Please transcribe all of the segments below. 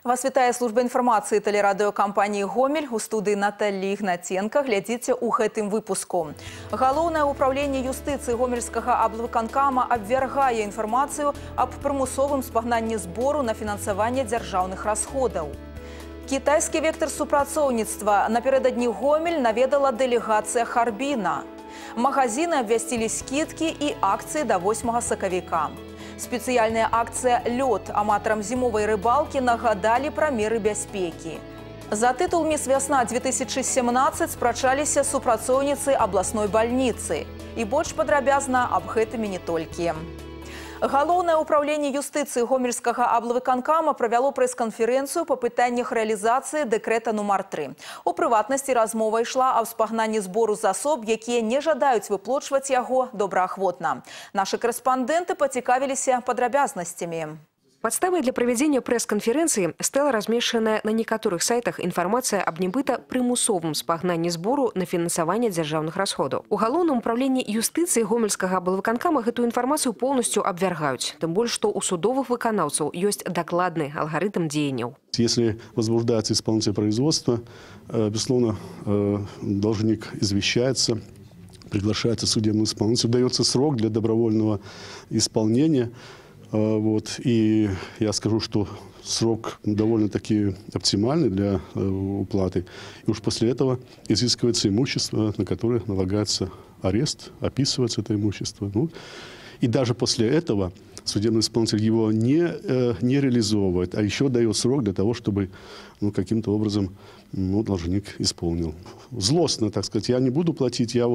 Вас вітае служба інфармацыі тэлерадыёкампаніі «Гомель». У студыі Натальи Ігнаценка глядзіце ў гэтым выпуску. Галоўнае ўпраўленне юстыцыі гомельскага аблвыканкама абвяргае інфармацыю аб прымусовым спагнанні збору на фінансаванне дзяржаўных расходаў. Кітайскі вектар супрацоўніцтва напярэдадні Гомель наведала дэлегацыя Харбіна. Магазины абвясцілі скидкі і акцыі да 8 сакавіка. Спецыяльная акцыя «Лёд» аматарам зімовай рыбалкі нагадалі пра меры бяспекі. За тытул «Міс Вясна-2017» спрачаліся супрацоўніцы абласной бальніцы. І больш падрабязна аб гэтымі не толькі. Галоўнае ўпраўленне юстыцыі гомельскага аблвыканкама правяло прэс-канферэнцыю па пытаннях рэалізацыі дэкрэта нумар 3. У прыватнасці размова ішла аб спагнанні збору з асоб, якія не жадаюць выплочваць яго добраахвотна. Нашы корэспандэнты пацікавіліся падрабязнасцямі. Подставой для проведения пресс-конференции стала размешчаная на некоторых сайтах информация об нібыта прымусовым спагнанні збору на фінансаванне дзяржаўных расходаў. У галоўным управленні юстыцыі гомельскага аблвыканкама гэтую інфармацыю полностью абвяргаюць, тым больш што у судовых выканаўцаў ёсць дакладны алгарытм дзеянняў. Если возбуждается исполнитель производства, безусловно, должник извещается, приглашается судебный исполнитель, дается срок для добровольного исполнения. И я скажу, что срок довольно-таки оптимальный для уплаты. И уж после этого изыскивается имущество, на которое налагается арест, описывается это имущество. И даже после этого судебный исполнитель его не реализовывает, а еще дает срок для того, чтобы каким-то образом должник исполнил. Злостно, так сказать, я не буду платить, я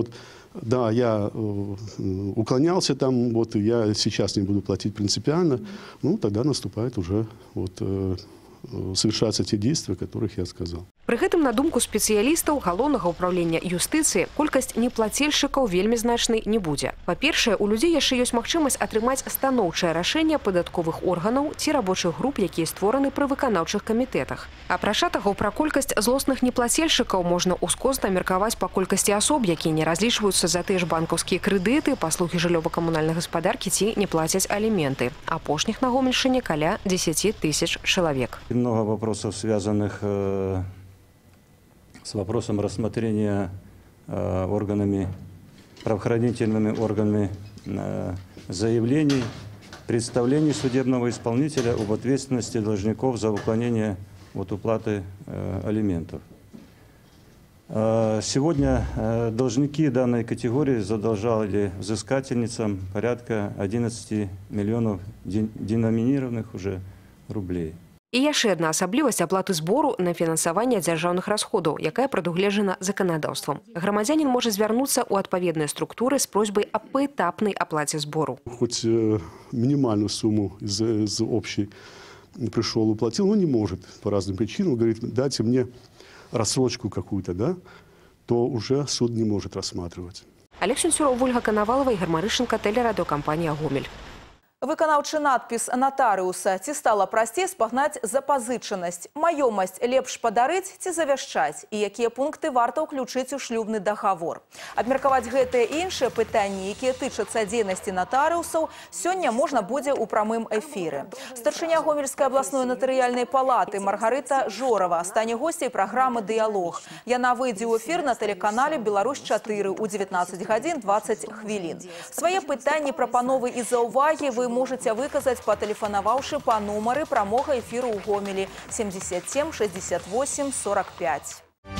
уклонялся там, я сейчас не буду платить принципиально, тогда наступает уже совершаются те действия, о которых я сказал. Пры гэтым, на думку спецыялістаў галоўнага ўпраўлення юстыцыі, колькасць неплацельшчыкаў вельмі значнай не будзе. Па-першае, у людзей яшчэ ёсць магчымасць атрымаць станоўчае рашэнне падатковых органаў ці рабочых груп, якія створаны пры выканаўчых камітэтах. Апрача таго, пра колькасць злосных неплацельшчыкаў можна ускосна меркаваць па колькасці асоб, якія не разлічваюцца за тыя ж банкаўскія крэдыты, паслугі жыллёва-камунальнай гаспадаркі ці не плацяць аліменты. Апошніх на Гомельшчыне каля 10 тысяч чалавек. Много вопросов, связанных с вопросом рассмотрения правоохранительными органами заявлений, представлений судебного исполнителя об ответственности должников за уклонение от уплаты алиментов. Сегодня должники данной категории задолжали взыскательницам порядка 11 миллионов деноминированных уже рублей. І яшчэ адна асаблівасць аплаты збору на фінансаванне дзяржаўных расходаў, якая прадугледжана заканадаўствам. Грамадзянін можа звярнуцца ў адпаведныя структуры з просьбай аб паэтапнай аплаце збору. Хоть минимальную сумму из общей пришел, уплатил, но не может по разным причинам. Говорит, дайте мне рассрочку какую-то, то уже суд не может рассматривать. Олег Сенцюров, Ольга Коновалова, Игорь Марышенко, телерадиокомпания «Гомель». Выканаўчы надпіс натарыуса ці стала прасцей спагнаць запазычанасць, маёмасць лепш падарыць ці завяшчаць і якія пункты варта ўключыць у шлюбны дагавор. Абмеркаваць гэтыя і іншыя пытанні, якія тычацца дзейнасці натарыусаў, сёння можна будзе ў прамым эфіры. Старшыня Гомельскай абласной натарыяльнай палаты Маргарыта Жорава стане госцяй праграмы «Дыялог». Яна выйдзе ў эфір на тэлеканале «Беларусь-4» у 19 гадзін 20 хвілін. Свае пытанні, прапановы і заўвагі вы можете выказаць, патэлефанаваўшы па нумары прамога эфіру ў Гомелі 77 68 45.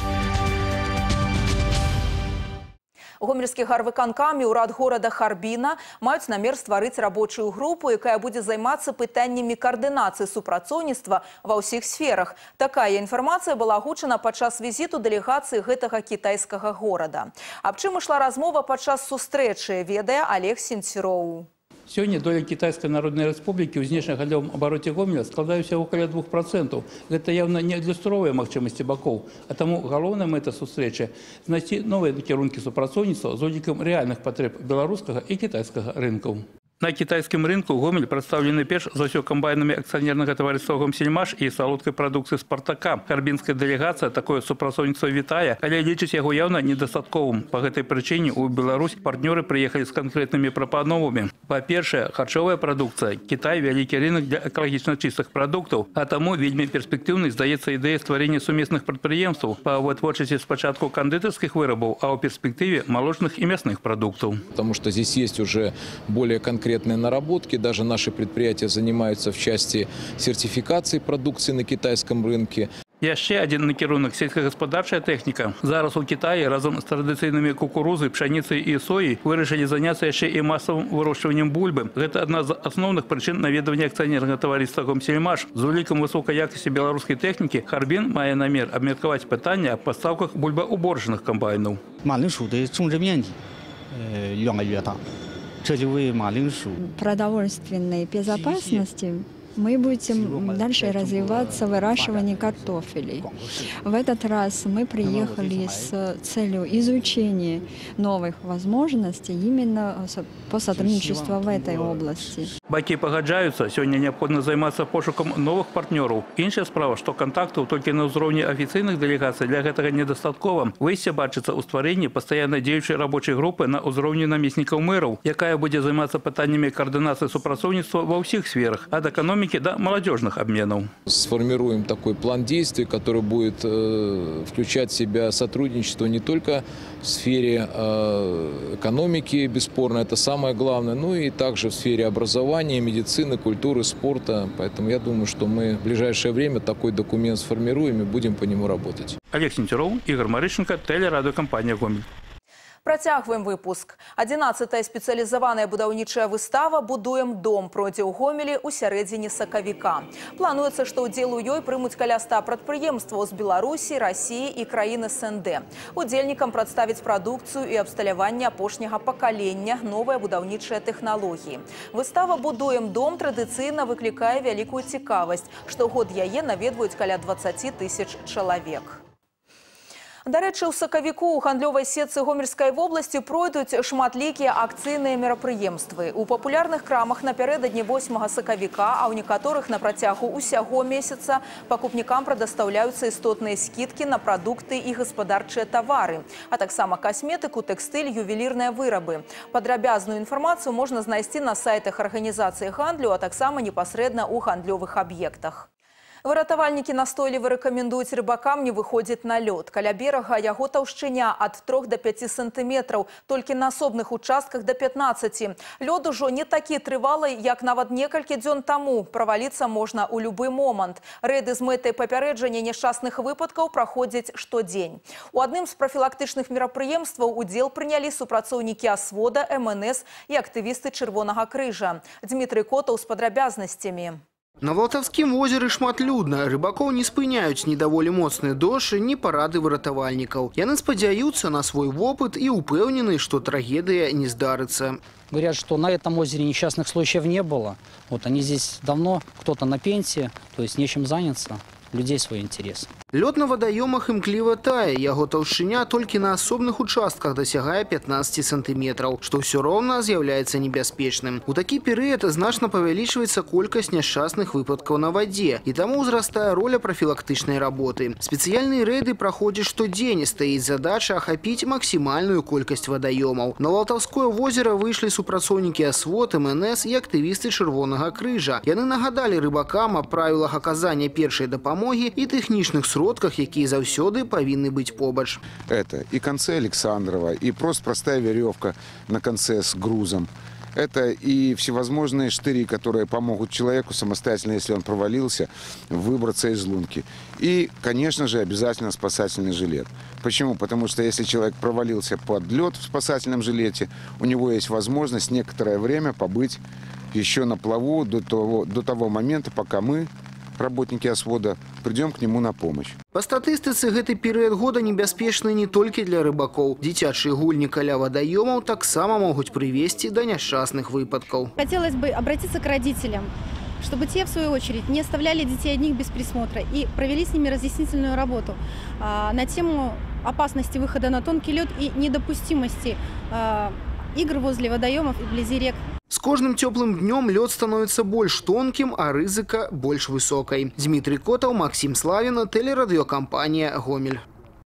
Гомельскі гарвыканкам і ўрад горада Харбіна маюць намер стварыць рабочую групу, якая будзе займацца пытаннямі каардынацыі супрацоўніцтва ва ўсіх сферах. Такая інфармацыя была агучана падчас візіту дэлегацыі гэтага кітайскага горада. Аб чым ішла размова падчас сустрэчы, ведае Олег Сенцюров. Сёння доля Китайской Народной Республики ў знешнегандлёвым абароце Гомеля складаюць около 2%. Гэта явно не адлюстроўвае магчымасці бакоў, а таму галоўная мэта сустрэчы знайсці новыя кірункі супрацоўніцтва з улікам рэальных патрэб беларускага і кітайскага рынкаў. На китайском рынку Гомель представлены перш за все комбайнами акционерного товариства «Гомсельмаш» и солодкой продукции «Спартака». Харбинская делегация такое супрацоўніцтва вітае, але лічыць яго явно недостатковым. По этой причине у Беларусь партнеры приехали с конкретными пропановами. По-перше, харчовая продукция. Китай – великий рынок для экологично чистых продуктов, а тому вельми перспективной сдается идея створения суместных предприемств по вытворчеству спочатку кондитерских вырабов, а в перспективе молочных и мясных продуктов. Потому что здесь есть уже более конкретные наработки. Даже наши предприятия занимаются в части сертификации продукции на китайском рынке. Яшчэ один накірунак – сельскохозяйственная техника. Зараз у Китае разом с традиционными кукурузой, пшеницей и соей вырашили заняться еще и массовым выращиванием бульбы. Это одна из основных причин наведывания акционерного товариства «Гомсельмаш». З уліком высокой якости белорусской техники Харбин мае намер обмерковать питание о поставках бульбоуборочных комбайнов. 马铃薯的种植面积越来越大，这就为马铃薯 продовольственной безопасности мы будем дальше развиваться в выращивании картофелей. В этот раз мы приехали с целью изучения новых возможностей именно по сотрудничеству в этой области. Баки погоджаются, сегодня необходимо заниматься пошуком новых партнеров. Иншая справа, что контактов только на уровне официальных делегаций для этого недостатково. Выйсце бачится у створения постоянно действующей рабочей группы на уровне наместников мэров, якая будет заниматься питаниями координации супрацоўніцтва во всех сферах, от экономики до молодежных обменов. Сформируем такой план действий, который будет включать в себя сотрудничество не только в сфере экономики, бесспорно, это самое главное, но и также в сфере образования, медицины, культуры, спорта. Поэтому я думаю, что мы в ближайшее время такой документ сформируем и будем по нему работать. Олег Сентеров, Игорь Марышенко, телерадиокомпания «Гомель». Працягваем выпуск. 11-я спецыялізаваная будаўнічая выстава «Будуем дом» пройдзе ў Гомелі ў сярэдзіне сакавіка. Плануецца, што ўдзел у ёй прымуць каля 100 прадпрыемстваў з Беларусі, Расіі і краін СНД. Удзельнікам прадставіць прадукцыю і абсталяванне апошняга пакалення, новыя будаўнічыя тэхналогіі. Выстава «Будуем дом» традыцыйна выклікае вялікую цікавасць. Штогод яе наведваюць каля 20 000 чалавек. Дарэчы, у сакавіку ў гандлёвай сетцы Гомельскай вобласці пройдуць шматлікія акцыйныя мерапрыемствы. У папулярных крамах напярэдадні 8 сакавіка, а ў некаторых на працягу ўсяго месяца пакупнікам прадастаўляюцца істотныя скідкі на прадукты і гаспадарчыя тавары, а таксама касметыку, тэкстыль, ювелірныя вырабы. Падрабязную інфармацыю можна знайсці на сайтах арганізацыі гандлю, а таксама непасрэдна ў гандлёвых аб'ектах. Выратавальнікі настойліва рэкамендуюць рыбакам не выходзіць на лёд. Каля берага яго таўшчыня ад 3 до 5 сантыметраў, толькі на асобных участках до 15. Лёд ужо не такі трывалы, як нават некалькі дзён таму. Праваліцца можна ў любы момант. Рэйды з мэтай папярэджання няшчасных выпадкаў праходзяць штодзень. У адным з прафілактычных мерапрыемстваў удзел прынялі супрацоўнікі асвода, МНС і актывісты Чырвонага крыжа. Дмітрый Котаў з падрабязнасцямі. На Валтавскім возеры шматлюдна. Рыбакоў не спыняюць ні даволі моцныя дождж, ні парады выратавальнікаў. Яны спадзяюцца на свой вопыт і упэўнены, што трагедыя не здарыцца. Говорят, что на этом озере несчастных случаев не было. Вот они здесь давно, кто-то на пенсии, то есть нечем заняться. Людей свой интерес. Лёд на вадаёмах імкліва тае. Яго таўшчыня толькі на асобных участках дасягае 15 сантыметраў, што ўсё роўна з'яўляецца небяспечным. У такі перыяд значна павялічваецца колькасць няшчасных выпадкаў на вадзе, і таму ўзрастае роля прафілактычнай работы. Спецыяльныя рэйды праходзяць штодзень, стаіць задача ахапіць максімальную колькасць вадаёмаў. На Валтаўское возера выйшлі супрацоўнікі асвод, МНС і актывісты Чырвонага крыжа. Яны нагадалі рыбакам аб правілах аказання першай дапамогі і тэхнічных сродках, якія заўсёды павінны быць побач. Это и концы Александрова, и просто простая веревка на конце с грузом. Это и всевозможные штыри, которые помогут человеку самостоятельно, если он провалился, выбраться из лунки. И, конечно же, обязательно спасательный жилет. Почему? Потому что если человек провалился под лед в спасательном жилете, у него есть возможность некоторое время побыть еще на плаву до того момента, пока мы, работники освода, придем к нему на помощь. По статыстыцы, гэты перыяд года небяспечны не толькі для рыбакоў. Дзіцячыя гульні каля вадаёмаў таксама могуць прывесці да няшчасных выпадкаў. Хотелось бы обратиться к родителям, чтобы те, в свою очередь, не оставляли детей одних без присмотра и провели с ними разъяснительную работу на тему опасности выхода на тонкий лед и недопустимости игр возле водоемов и вблизи рек. С каждым теплым днем лед становится больше тонким, а рызыка больше высокой. Дмитрий Котов, Максим Славин, телерадиокомпания «Гомель».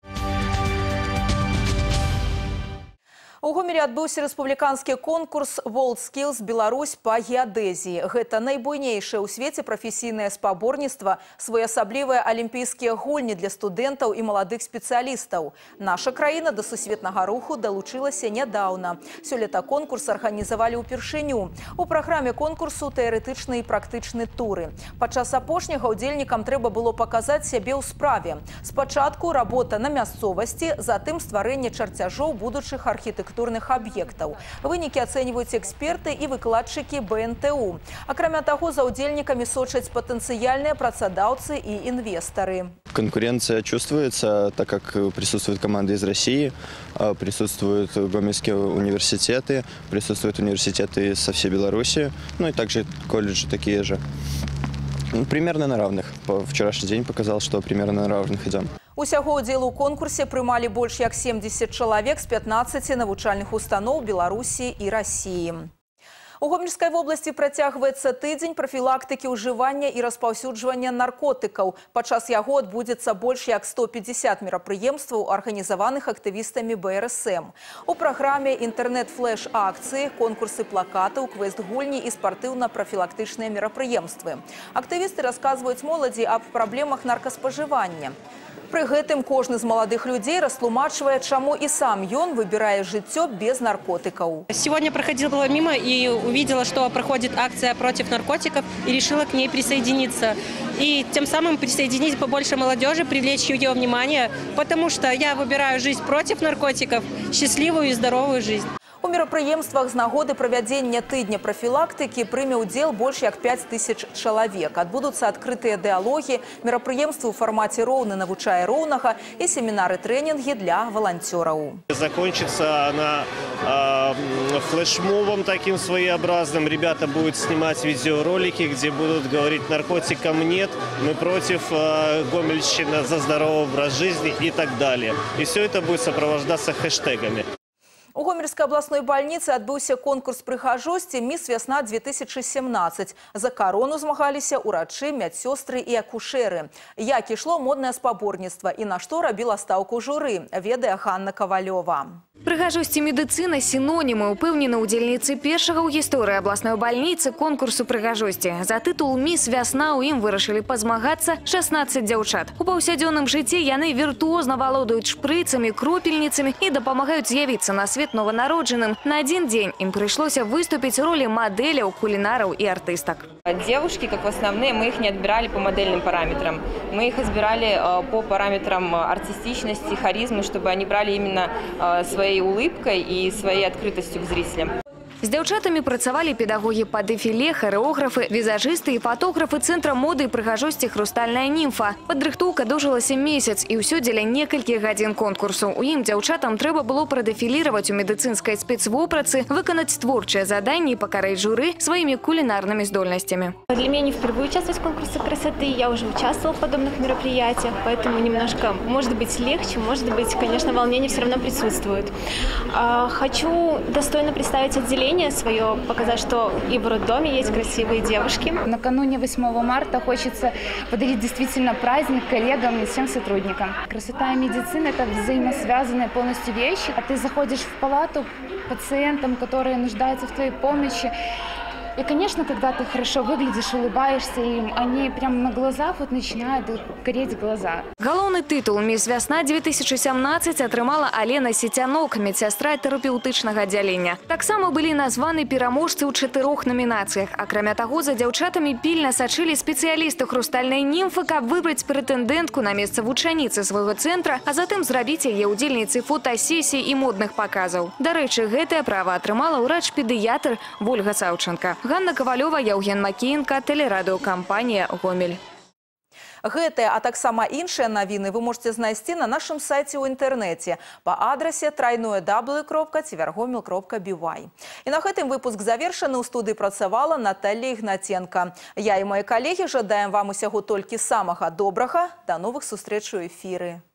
У Гомелі адбыўся рэспубліканскі конкурс WorldSkills Беларусь па геадэзіі. Гэта найбуйнейшае ў свеце прафесійнае спаборніцтва, своеасаблівыя алімпійскія гульні для студэнтаў і маладых спецыялістаў. Наша краіна да сусветнага руху далучылася нядаўна. Сёлета конкурс арганізавалі ўпершыню. У праграме конкурсу тэарэтычны і практычны туры. Падчас апошняга ўдзельнікам трэба было паказаць сябе ў справе. Спачатку работа на мясцовасці, затым стварэнне чарцяжоў будучых архітэктурных объектов. Вынікі ацэньваюць эксперты и выкладчыкі БНТУ. Акрамя таго, за удзельнікамі сочаць патэнцыяльныя працадаўцы и инвесторы. Конкуренция чувствуется, так как присутствуют команды из России, присутствуют гомельские университеты, присутствуют университеты со всей Беларуси, ну и также колледжи такие же. Примерно на равных. Вчерашний день показал, что примерно на равных идем. Усяго ўдзел у конкурсе прымалі больш як 70 чалавек з 15 навучальных устаноў Беларусі і Расіі. У Гомельской области працягваецца тыдзень профилактики ўжывання и распаўсюджвання наркотиков. Падчас яго адбудзецца больш як 150 мерапрыемстваў, арганізаваных актывістамі БРСМ. У праграме інтэрнэт-флэш-акцыі, конкурсы плакатаў, квест-гульні і спартыўна-профілактычныя мерапрыемствы. Актывісты расказваюць моладзі аб праблемах наркаспажывання. Пры гэтым кожны з маладых людзей растлумачвае, чаму і сам ён выбірае жыццё без наркотиков. Сегодня проходила мимо и увидела, что проходит акция против наркотиков, и решила к ней присоединиться. И тем самым присоединить побольше молодежи, привлечь ее внимание, потому что я выбираю жизнь против наркотиков, счастливую и здоровую жизнь. У мерапрыемствах з нагоды правядзення тыдня профілактыкі прыме ўдзел больш як 5000 чалавек. Адбудуцца адкрытыя дыалогі, мерапрыемствы ў фармаце «Роўны навучае роўнага» і семінары-трэнінгі для волонтеров. Закончится она флешмобом таким своеобразным. Ребята будут снимать видеоролики, где будут говорить: наркотикам нет, мы против, Гомельщина за здоровый образ жизни и так далее. И все это будет сопровождаться хэштегами. У Гомельской областной больницы адбыўся конкурс прыгажосці «Міс Вясна-2017». За корону змагаліся урачы, медсестры и акушеры. Як ішло моднае спаборніцтва і на што рабіла стаўку журы, ведае Ганна Ковалёва. Прыгажосці медыцына сінонімы, упэўнены удзельніцы першага ў гісторыі абласной бальніцы конкурсу прыгажосці. За тытул «Міс Вясна» у ім вырашылі пазмагацца 16 дзяўчат. У паўсядзённым жыцці яны віртуозна валодаюць шпрыцамі, кропельніцамі і дапамагаюць з'явіцца на свет новонародженным. На один день им пришлось выступить в роли моделей, кулинаров и артисток. Девушки, как в основные, мы их не отбирали по модельным параметрам. Мы их избирали по параметрам артистичности, харизмы, чтобы они брали именно своей улыбкой и своей открытостью к зрителям. С дзяўчатамі працавалі педагоги по дефиле, хореографы, визажисты и фотографы Центра моды и прыгажосці «Хрустальная нимфа». Падрыхтоўка доўжылася месяц, и ўсё дзеля некалькіх гадзін конкурсу. У ім дзяўчатам трэба было прадэфіліраваць у медыцынскай спецвопрацы, выканаць творчыя заданні и пакараць журы своими кулинарными здольностями. Для меня не впервые участвовать в конкурсе красоты. Я уже участвовала в подобных мероприятиях, поэтому немножко, может быть, легче, может быть, конечно, волнение все равно присутствует. Хочу достойно представить отделение свое, показать, что и в роддоме есть красивые девушки. Накануне 8 марта хочется подарить действительно праздник коллегам и всем сотрудникам. Красота и медицина – это взаимосвязанные полностью вещи. А ты заходишь в палату пациентам, которые нуждаются в твоей помощи. И, конечно, когда ты хорошо выглядишь, улыбаешься им, они прямо на глазах вот начинают гореть глаза. Галоўны тытул «Міс Вясна-2017» атрымала Алена Сетянок, медсястра тэрапеўтычнага аддзялення. Таксама былі названы пераможцы ў 4 номінацыях. Акрамя таго, за дзяўчатамі пільна сачылі спецыялісты «Хрустальнай німфы», каб выбраць прэтэндэнтку на месца вучаніцы свайго цэнтра, а затым зрабіць яе ўдзельніцай фотасесій і модных паказаў. Дарэчы, гэтае права атрымала ўрач-педыятр Вольга Саўченка. Ганна Ковалёва, Яўген Макіенка, телерадиокомпания «Гомель». Гэтыя, а таксама іншыя навіны вы можете знайсці на нашым сайце ў інтэрнэце па адрасе www.tvrgomel.by. І на гэтым выпуск завершаны. У студыі працавала Наталья Ігнаценка. Я і мои калегі жадаем вам усяго толькі самага добрага. До новых сустрэч у эфіры.